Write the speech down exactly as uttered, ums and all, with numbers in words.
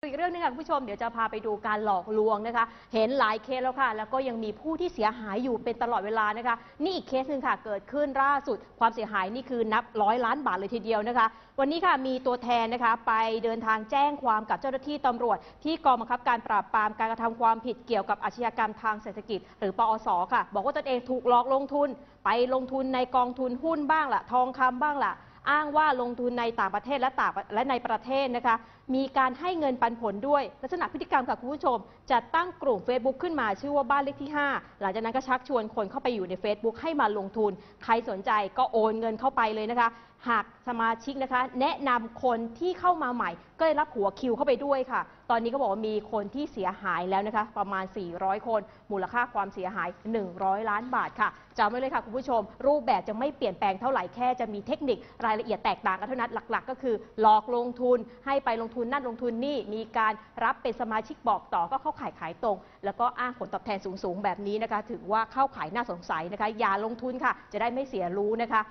อีกเรื่องนึงค่ะคุณผู้ชมเดี๋ยวจะพาไปดูการหลอกลวงนะคะเห็นหลายเคสแล้วค่ะแล้วก็ยังมีผู้ที่เสียหายอยู่เป็นตลอดเวลานะคะนี่อีกเคสหนึ่งค่ะเกิดขึ้นล่าสุดความเสียหายนี่คือนับร้อยล้านบาทเลยทีเดียวนะคะวันนี้ค่ะมีตัวแทนนะคะไปเดินทางแจ้งความกับเจ้าหน้าที่ตำรวจที่กองบังคับการปราบปรามการกระทำความผิดเกี่ยวกับอาชญากรรมทางเศรษฐกิจหรือปอส.ค่ะบอกว่าตนเองถูกหลอกลงทุนไปลงทุนในกองทุนหุ้นบ้างล่ะทองคำบ้างล่ะอ้างว่าลงทุนในต่างประเทศและต่างและในประเทศนะคะมีการให้เงินปันผลด้วยลักษณะพฤติกรรมค่ะคุณผู้ชมจัดตั้งกลุ่ม Facebook ขึ้นมาชื่อว่าบ้านเลขที่ห้าหลังจากนั้นก็ชักชวนคนเข้าไปอยู่ใน Facebook ให้มาลงทุนใครสนใจก็โอนเงินเข้าไปเลยนะคะหากสมาชิกนะคะแนะนำคนที่เข้ามาใหม่ก็ได้รับหัวคิวเข้าไปด้วยค่ะตอนนี้ก็บอกว่ามีคนที่เสียหายแล้วนะคะประมาณสี่ร้อยคนมูลค่าความเสียหายหนึ่งร้อยล้านบาทค่ะจำไว้เลยค่ะคุณผู้ชมรูปแบบจะไม่เปลี่ยนแปลงเท่าไหร่แค่จะมีเทคนิครายละเอียดแตกต่างกันเท่านั้นหลักๆก็คือหลอกลงทุนให้ไปลงทุนนั่นลงทุนนี่มีการรับเป็นสมาชิกบอกต่อก็เข้าขายขายตรงแล้วก็อ้างผลตอบแทนสูงๆแบบนี้นะคะถือว่าเข้าขายน่าสงสัยนะคะอย่าลงทุนค่ะจะได้ไม่เสียรู้นะคะ